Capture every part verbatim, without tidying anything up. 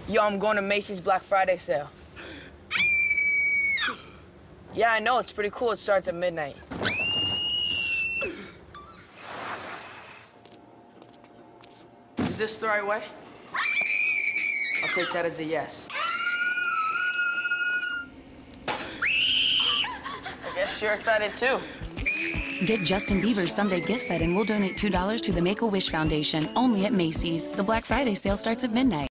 Yo, I'm going to Macy's Black Friday sale. Yeah, I know, it's pretty cool. It starts at midnight. Is this the right way? I'll take that as a yes. I guess you're excited too. Get Justin Bieber's someday gift set and we'll donate two dollars to the Make-A-Wish Foundation, only at Macy's. The Black Friday sale starts at midnight.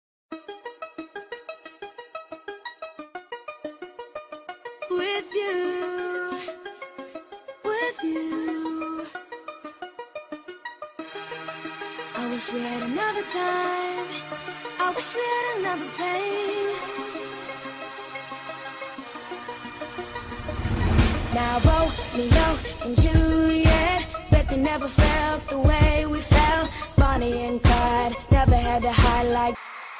With you, with you. I wish we had another time. I wish we had another place. Now Romeo and Juliet, bet they never felt the way we felt. Bonnie and Clyde never had to hide like.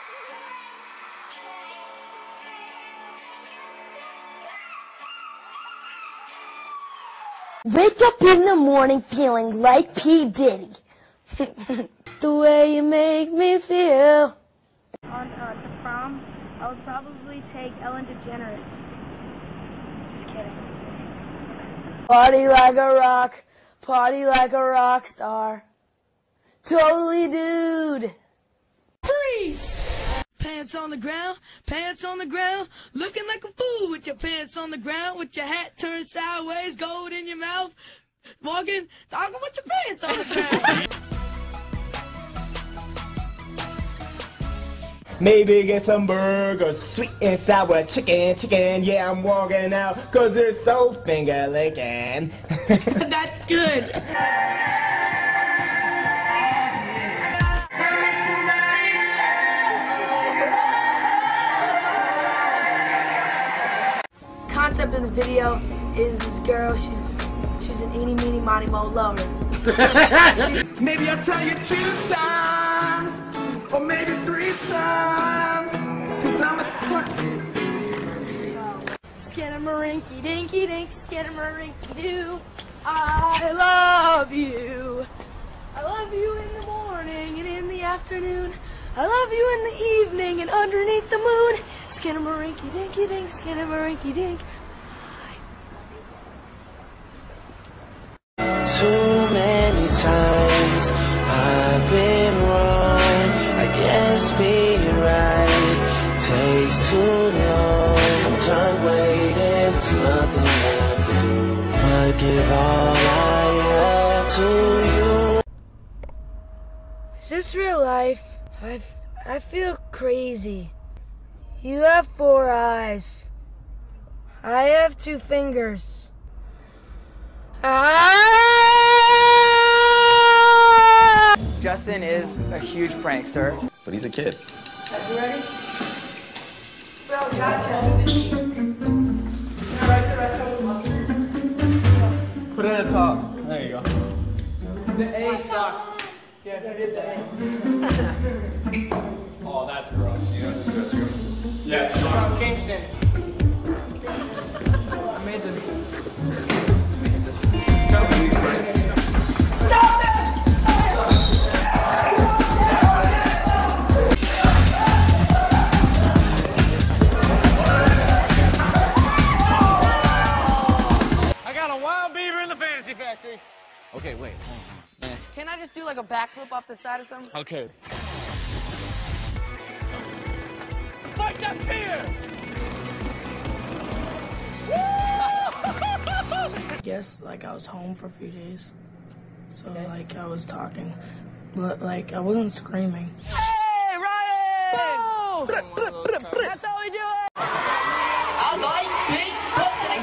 Wake up in the morning feeling like P. Diddy. The way you make me feel. On uh, to prom, I would probably take Ellen DeGeneres. Just kidding. Party like a rock, party like a rock star. Totally dude. Freeze! Pants on the ground, pants on the ground, looking like a fool with your pants on the ground, with your hat turned sideways, gold in your mouth, walking, talking with your pants on the ground. Maybe get some burgers, sweet and sour chicken, chicken, yeah, I'm walking out, cause it's so finger-licking. That's good. Concept of the video is this girl, she's she's an eeny meeny miny mo lover. Maybe I'll tell you two times, or maybe three times, cause I'm a Skidamarinky dinky dink, skidamarinky doo. I love you. I love you in the morning and in the afternoon. I love you in the evening and underneath the moon. Skidamarinky dinky dink, skidamarinky dink. Too many times I've been wrong. I guess being right takes too long. I'm done waiting, there's nothing left to do but give all I have to you. Is this real life? I I feel crazy. You have four eyes. I have two fingers. Ah! Justin is a huge prankster. But he's a kid. Are you ready? Spell gotcha. Put it at the top. There you go. The A sucks. Yeah, I did that. Oh, that's gross. You know, just dress your Yeah, Sean Kingston. I made this. I got a wild beaver in the fantasy factory. Okay, wait. Can I just do like a backflip off the side or something? Okay. Fight that fear! I guess like I was home for a few days, so okay. like I was talking, but like I wasn't screaming. Hey, Ryan! Oh! That's how we do it! I like big butts and I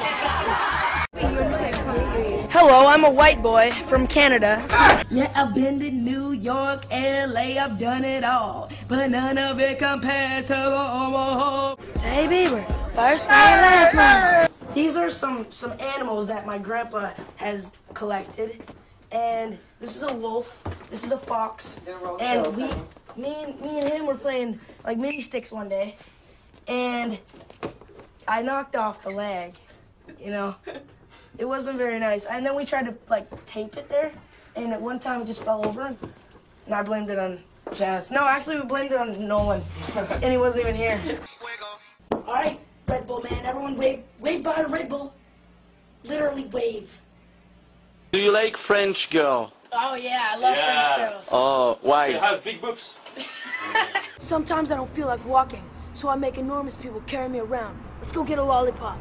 can't. Hello, I'm a white boy from Canada. Yeah, I've been to New York, L A, I've done it all, but none of it compares to Omaha. Hey, Bieber, first night last night. These are some some animals that my grandpa has collected, and this is a wolf, this is a fox, and we, me and me and him were playing like mini sticks one day, and I knocked off the leg, you know. It wasn't very nice, and then we tried to like tape it there, and at one time it just fell over, and I blamed it on Chance. No, actually, we blamed it on Nolan, and he wasn't even here. All right, Red Bull man, everyone wave, wave by Red Bull. Literally wave. Do you like French girl? Oh yeah, I love yeah. French girls. Oh, why? They have big boobs. Sometimes I don't feel like walking, so I make enormous people carry me around. Let's go get a lollipop.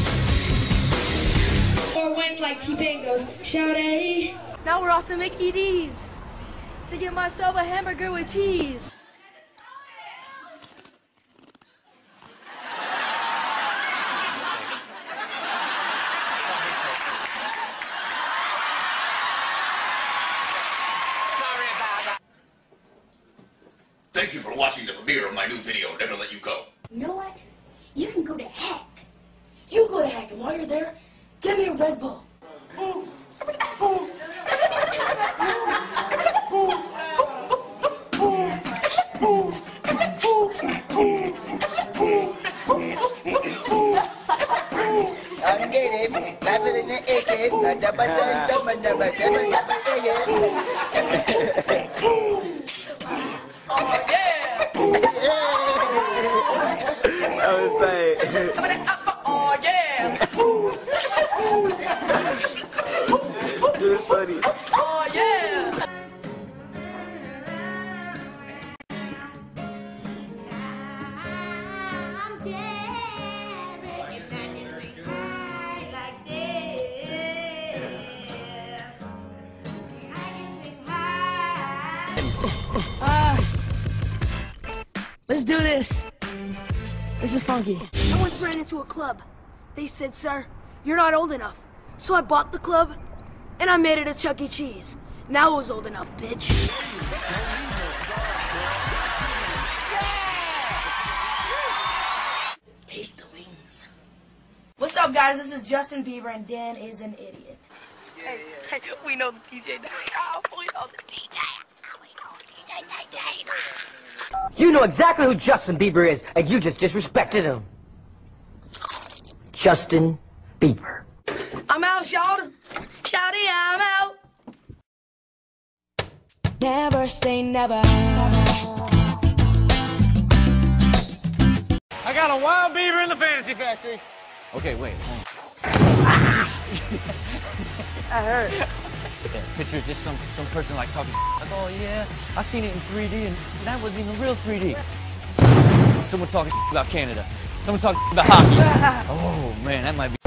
Or when like T-Pain goes, shout-a. Now we're off to make E Ds to get myself a hamburger with cheese. Thank you for watching the premiere of my new video, Never Let You Go. You know what? You can go to heck. You go to heck, and while you're there, get me a Red Bull. Ooh. Ooh. I'm getting laughing in the A K. Oh yeah! I was saying. Oh yeah! This is funny. Oh yeah! Uh, let's do this. This is funky. I once ran into a club. They said, sir, you're not old enough. So I bought the club, and I made it a Chuck E. Cheese. Now it was old enough, bitch. Taste the wings. What's up, guys? This is Justin Bieber, and Dan is an idiot. Hey, hey, we know the D J. Oh, we know the D J. You know exactly who Justin Bieber is, and you just disrespected him. Justin Bieber. I'm out, shout. Shouty, I'm out. Never say never. I got a wild beaver in the fantasy factory. Okay, wait. I heard. Yeah, picture just some some person like talking like, oh yeah, I seen it in three D and that wasn't even real three D. Someone talking about Canada. Someone talking about hockey. Oh man, that might be.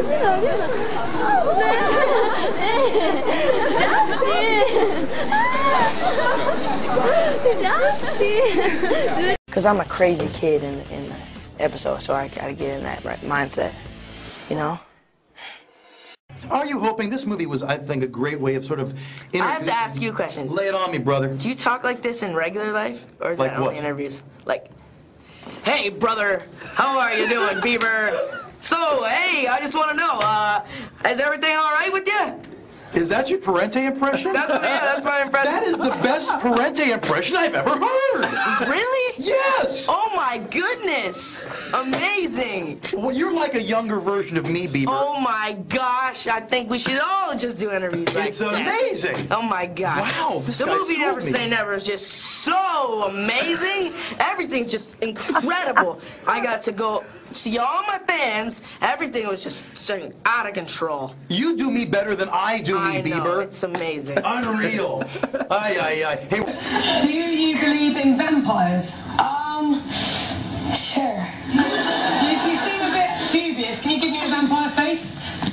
Because I'm a crazy kid in, in the episode, so I gotta get in that right mindset, you know? Are you hoping this movie was, I think, a great way of sort of I have to ask you a question. Lay it on me, brother. Do you talk like this in regular life? Or is Like that only what? interviews? Like, hey, brother, how are you doing, Bieber? So, hey, I just want to know, uh, is everything all right with you? Is that your Parente impression? That's, yeah, that's my impression. That is the best Parente impression I've ever heard. Really? Yes. Oh, my goodness. Amazing. Well, you're like a younger version of me, Bieber. Oh, my gosh. I think we should all just do interviews like It's that. amazing. Oh, my gosh. Wow, this The guy movie sold Never me. Say Never is just so amazing. Everything's just incredible. I got to go see all my fans. Everything was just starting out of control. You do me better than I do me, I know, Bieber. it's amazing. Unreal. Aye, aye, aye. Hey. Do you believe in vampires? Um, sure. You, you seem a bit dubious. Can you give me a vampire face?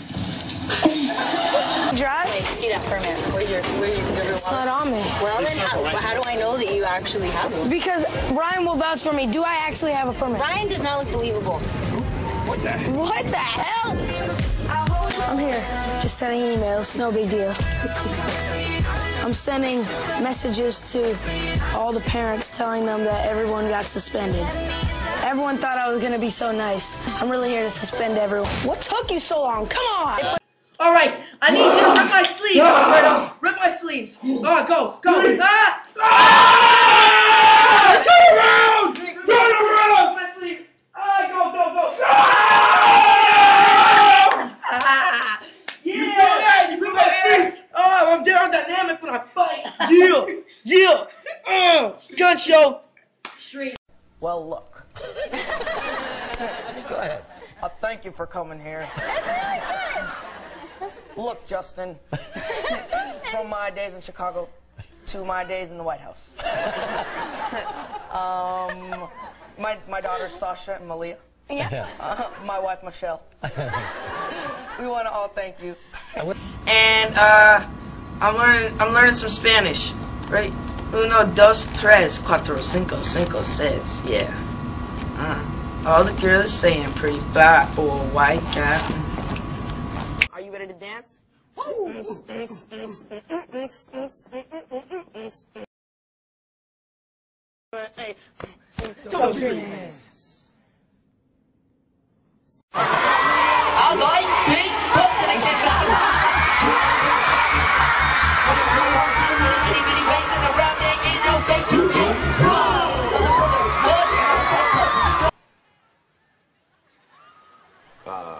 Drive? Like, see that permit. Where's your, where's your, your It's not on me. Well, then how, how do I know that you actually have one? Because Ryan will vouch for me. Do I actually have a permit? Ryan does not look believable. What the heck? What the hell? I'm here, just sending emails, no big deal. I'm sending messages to all the parents telling them that everyone got suspended. Everyone thought I was gonna be so nice. I'm really here to suspend everyone. What took you so long? Come on! All right, I need you to rip my sleeves. Alberto. Rip my sleeves. All right, go, go. Ah! Ah! Turn around! Turn around! Rip my sleeve. Ah, go, go, go. Ah! Yeah! You rip my sleeves. Oh, I'm aerodynamic when I fight. Yeah! Yeah! Uh. Well, look. Go ahead. Uh, thank you for coming here. Look, Justin, from my days in Chicago to my days in the White House. um, my, my daughters, Sasha and Malia. Yeah. Uh, my wife, Michelle. We want to all thank you. And uh, I'm learning. I'm learning some Spanish, right? Uno, dos, tres, cuatro, cinco, cinco, seis. Yeah. Uh, all the girls saying pretty fly for a white guy. Are you ready to dance? Two Ferns. I like big butts and I get loud. Anybody racing around there, ain't no face you can Uh,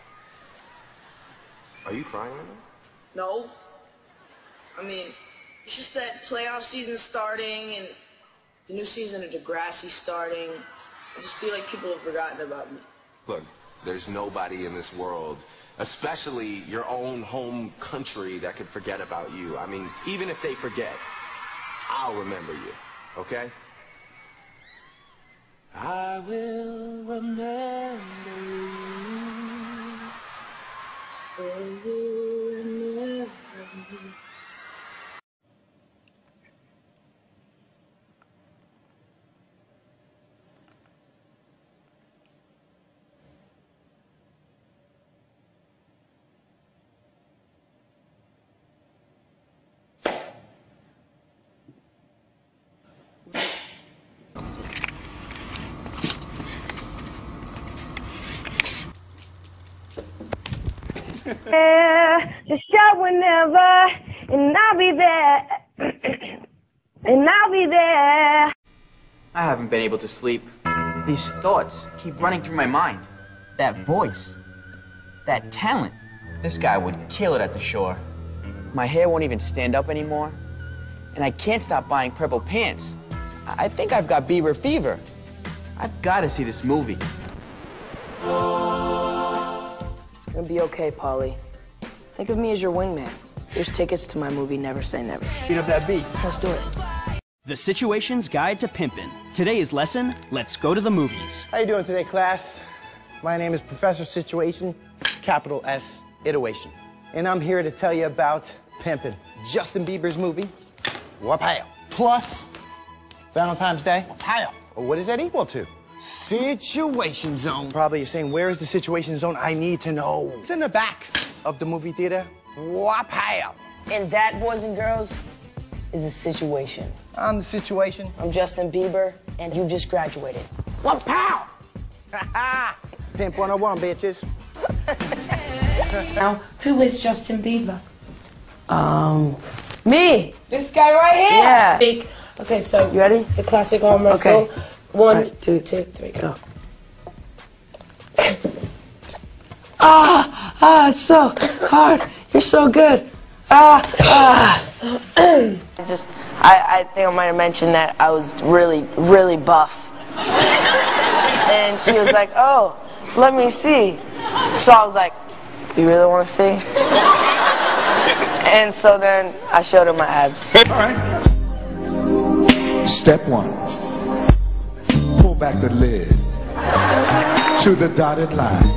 are you crying right now? No. I mean, it's just that playoff season starting and the new season of Degrassi starting. I just feel like people have forgotten about me. Look, there's nobody in this world, especially your own home country, that could forget about you. I mean, even if they forget, I'll remember you, okay? I will remember you. Will you remember me? Just shout whenever, and I'll be there, and I'll be there. I haven't been able to sleep. These thoughts keep running through my mind. That voice, that talent. This guy would kill it at the shore. My hair won't even stand up anymore, and I can't stop buying purple pants. I, I think I've got Bibier fever. I've got to see this movie. It's gonna be okay, Polly. Think of me as your wingman. Here's tickets to my movie, Never Say Never. Speed up that beat. Let's do it. The Situation's Guide to Pimpin'. Today's lesson, let's go to the movies. How you doing today, class? My name is Professor Situation, capital S, iteration. And I'm here to tell you about Pimpin', Justin Bieber's movie, Wapow. Plus, Valentine's Day, Wapow. Well, what is that equal to? Situation Zone. Probably you're saying, where is the Situation Zone? I need to know. It's in the back of the movie theater. Wapow. And that, boys and girls, is a situation. I'm the situation. I'm Justin Bieber, and you just graduated. Wapow! Pimp one oh one, bitches. Now, who is Justin Bieber? Um, me. This guy right here. Yeah. Big. Okay, so you ready? The classic arm wrestle. Okay. One, right. two, two, three, go. ah, ah, it's so hard. You're so good. Ah, ah. Just, I, I think I might have mentioned that I was really, really buff. And she was like, oh, let me see. So I was like, you really want to see? And so then I showed her my abs. All right. Step one. Pull back the lid to the dotted line.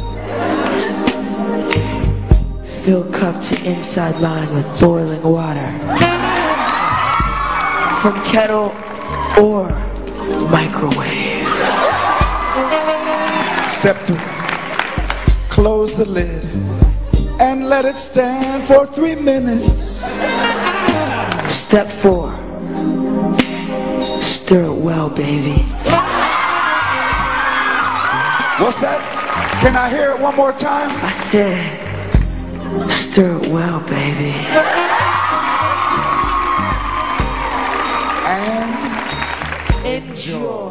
Fill cup to inside line with boiling water. From kettle or microwave. Step two. Close the lid and let it stand for three minutes. Step four. Stir it well, baby. What's that? Can I hear it one more time? I said, stir it well, baby. And enjoy.